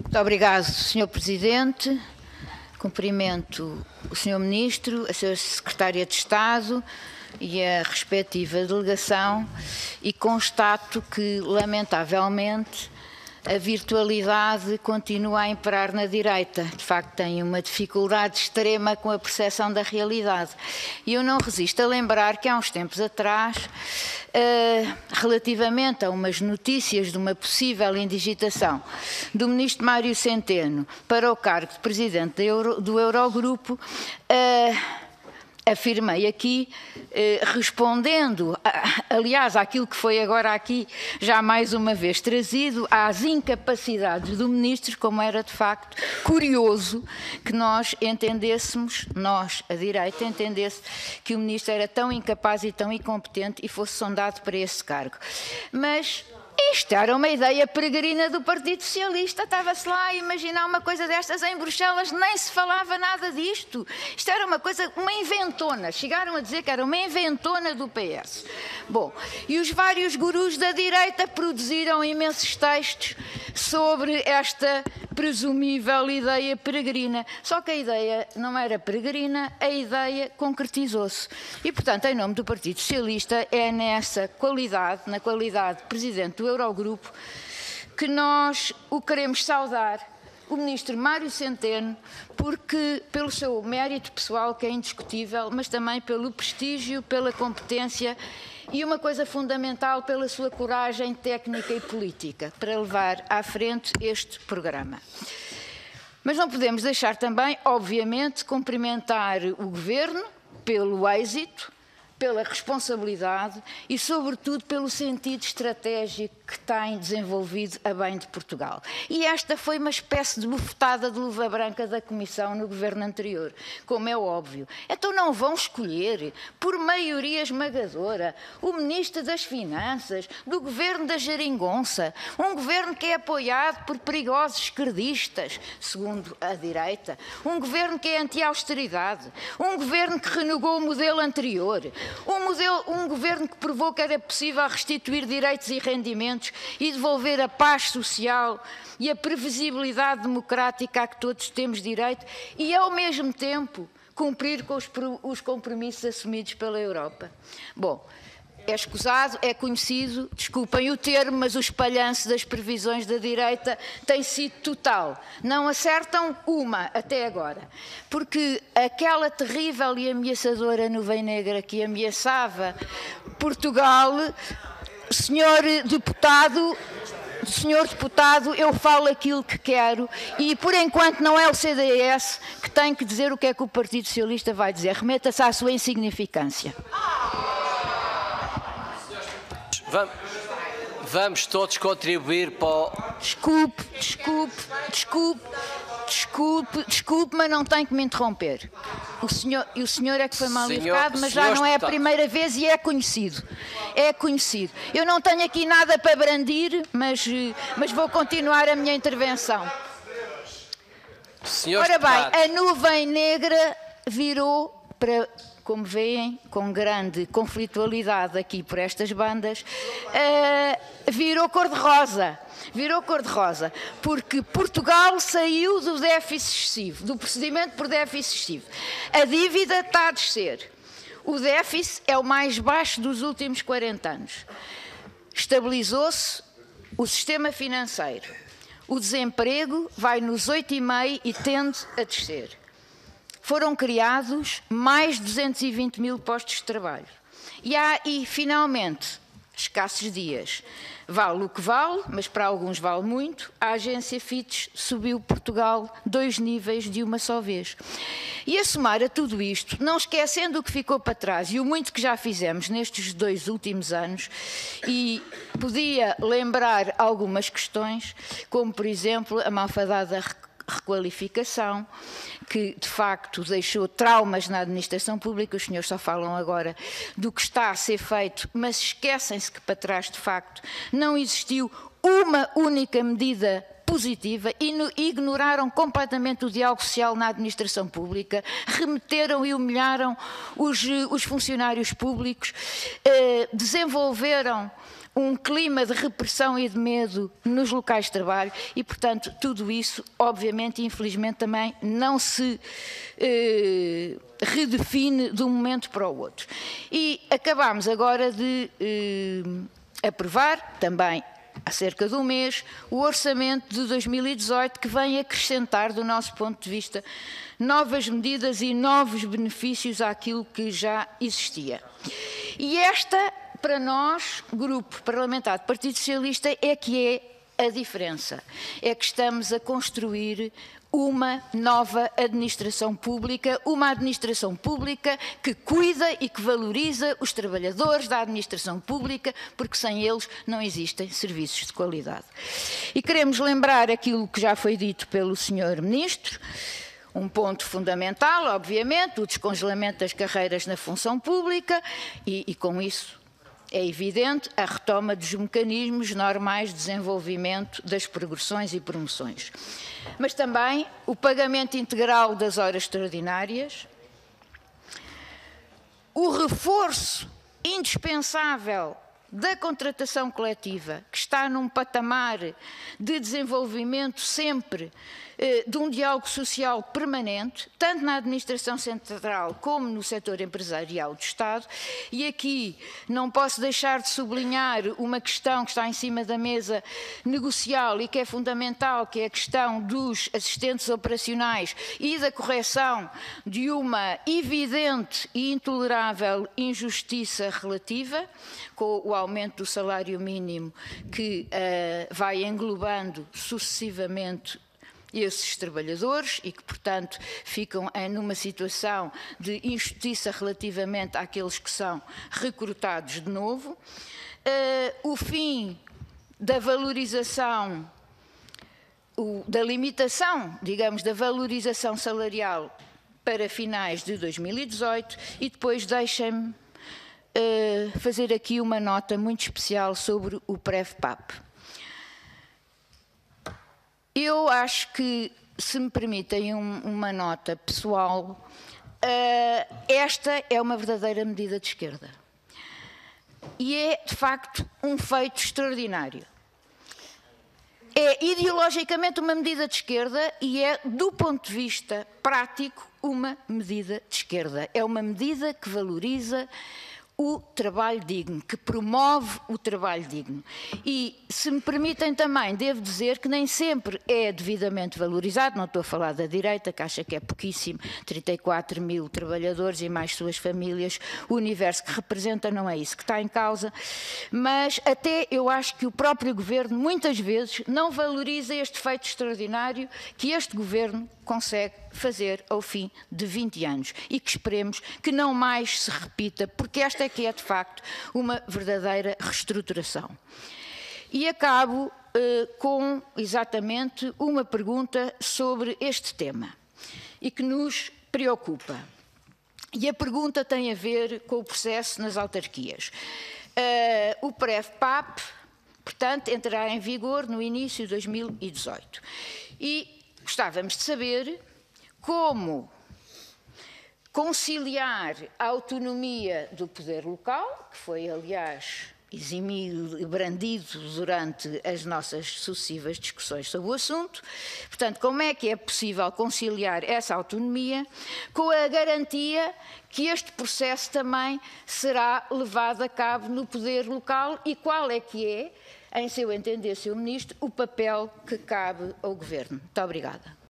Muito obrigado, Sr. Presidente. Cumprimento o Sr. Ministro, a Sra. Secretária de Estado e a respectiva delegação e constato que, lamentavelmente, a virtualidade continua a imperar na direita. De facto, tem uma dificuldade extrema com a percepção da realidade. E eu não resisto a lembrar que há uns tempos atrás, relativamente a umas notícias de uma possível indigitação do Ministro Mário Centeno para o cargo de Presidente do Eurogrupo, afirmei aqui, respondendo, aliás, àquilo que foi agora aqui já mais uma vez trazido, às incapacidades do Ministro, como era de facto curioso que nós entendêssemos, nós, a direita, entendesse que o Ministro era tão incapaz e tão incompetente e fosse sondado para esse cargo. Mas isto era uma ideia peregrina do Partido Socialista, estava-se lá a imaginar uma coisa destas em Bruxelas, nem se falava nada disto. Isto era uma coisa, uma inventona, chegaram a dizer que era uma inventona do PS. Bom, e os vários gurus da direita produziram imensos textos sobre esta presumível ideia peregrina. Só que a ideia não era peregrina, a ideia concretizou-se. E, portanto, em nome do Partido Socialista, é nessa qualidade, na qualidade de Presidente do Eurogrupo, que nós o queremos saudar, o Ministro Mário Centeno, porque pelo seu mérito pessoal, que é indiscutível, mas também pelo prestígio, pela competência e uma coisa fundamental, pela sua coragem técnica e política para levar à frente este programa. Mas não podemos deixar também, obviamente, cumprimentar o Governo pelo êxito, pela responsabilidade e, sobretudo, pelo sentido estratégico que tem desenvolvido a bem de Portugal. E esta foi uma espécie de bufetada de luva branca da Comissão no governo anterior, como é óbvio. Então não vão escolher, por maioria esmagadora, o Ministro das Finanças, do governo da Geringonça, um governo que é apoiado por perigosos esquerdistas, segundo a direita, um governo que é anti-austeridade, um governo que renegou o modelo anterior, um governo que provou que era possível restituir direitos e rendimentos e devolver a paz social e a previsibilidade democrática a que todos temos direito e, ao mesmo tempo, cumprir com os compromissos assumidos pela Europa. Bom, é escusado, é conhecido, desculpem o termo, mas o espalhanço das previsões da direita tem sido total. Não acertam uma até agora, porque aquela terrível e ameaçadora nuvem negra que ameaçava Portugal, senhor deputado, eu falo aquilo que quero e, por enquanto, não é o CDS que tem que dizer o que é que o Partido Socialista vai dizer. Remeta-se à sua insignificância. Vamos todos contribuir para o... Desculpe, mas não tem que me interromper. O senhor é que foi mal educado, mas já não é a primeira vez e é conhecido. É conhecido. Eu não tenho aqui nada para brandir, mas vou continuar a minha intervenção. Ora bem, a nuvem negra virou para... Como veem, com grande conflitualidade aqui por estas bandas, virou cor-de-rosa. Virou cor-de-rosa, porque Portugal saiu do déficit excessivo, do procedimento por déficit excessivo. A dívida está a descer. O déficit é o mais baixo dos últimos 40 anos. Estabilizou-se o sistema financeiro. O desemprego vai nos 8,5% e tende a descer. Foram criados mais de 220 mil postos de trabalho. E finalmente, escassos dias, vale o que vale, mas para alguns vale muito, a agência Fitch subiu Portugal 2 níveis de uma só vez. E a somar a tudo isto, não esquecendo o que ficou para trás e o muito que já fizemos nestes 2 últimos anos, e podia lembrar algumas questões, como por exemplo a malfadada requalificação, que de facto deixou traumas na administração pública. Os senhores só falam agora do que está a ser feito, mas esquecem-se que para trás de facto não existiu uma única medida positiva e ignoraram completamente o diálogo social na administração pública, remeteram e humilharam os funcionários públicos, desenvolveram um clima de repressão e de medo nos locais de trabalho e, portanto, tudo isso, obviamente e infelizmente também não se redefine de um momento para o outro. E acabámos agora de aprovar, também há cerca de um mês, o orçamento de 2018 que vem acrescentar, do nosso ponto de vista, novas medidas e novos benefícios àquilo que já existia. E esta, para nós, Grupo Parlamentar do Partido Socialista, é que é a diferença. É que estamos a construir uma nova administração pública, uma administração pública que cuida e que valoriza os trabalhadores da administração pública, porque sem eles não existem serviços de qualidade. E queremos lembrar aquilo que já foi dito pelo Sr. Ministro, um ponto fundamental, obviamente, o descongelamento das carreiras na função pública e com isso, é evidente, a retoma dos mecanismos normais de desenvolvimento das progressões e promoções. Mas também o pagamento integral das horas extraordinárias, o reforço indispensável da contratação coletiva, que está num patamar de desenvolvimento sempre de um diálogo social permanente, tanto na administração central como no setor empresarial do Estado. E aqui não posso deixar de sublinhar uma questão que está em cima da mesa negocial e que é fundamental, que é a questão dos assistentes operacionais e da correção de uma evidente e intolerável injustiça relativa, com o aumento do salário mínimo que vai englobando sucessivamente esses trabalhadores e que, portanto, ficam numa situação de injustiça relativamente àqueles que são recrutados de novo. O fim da valorização, da limitação, digamos, da valorização salarial para finais de 2018 e depois deixem-me fazer aqui uma nota muito especial sobre o PREV-PAP. Eu acho que, se me permitem uma nota pessoal, esta é uma verdadeira medida de esquerda. E é, de facto, um feito extraordinário. É ideologicamente uma medida de esquerda e é, do ponto de vista prático, uma medida de esquerda. É uma medida que valoriza o trabalho digno, que promove o trabalho digno. E, se me permitem também, devo dizer que nem sempre é devidamente valorizado, não estou a falar da direita, que acha que é pouquíssimo, 34 mil trabalhadores e mais suas famílias, o universo que representa, não é isso que está em causa, mas até eu acho que o próprio Governo, muitas vezes, não valoriza este feito extraordinário que este Governo consegue fazer ao fim de 20 anos e que esperemos que não mais se repita, porque esta é que é, de facto, uma verdadeira reestruturação. E acabo com, exatamente, uma pergunta sobre este tema e que nos preocupa. E a pergunta tem a ver com o processo nas autarquias. O PREV-PAP, portanto, entrará em vigor no início de 2018. E gostávamos de saber como conciliar a autonomia do poder local, que foi, aliás, eximido e brandido durante as nossas sucessivas discussões sobre o assunto. Portanto, como é que é possível conciliar essa autonomia com a garantia que este processo também será levado a cabo no poder local e qual é que é, em seu entender, Sr. Ministro, o papel que cabe ao Governo? Muito obrigada.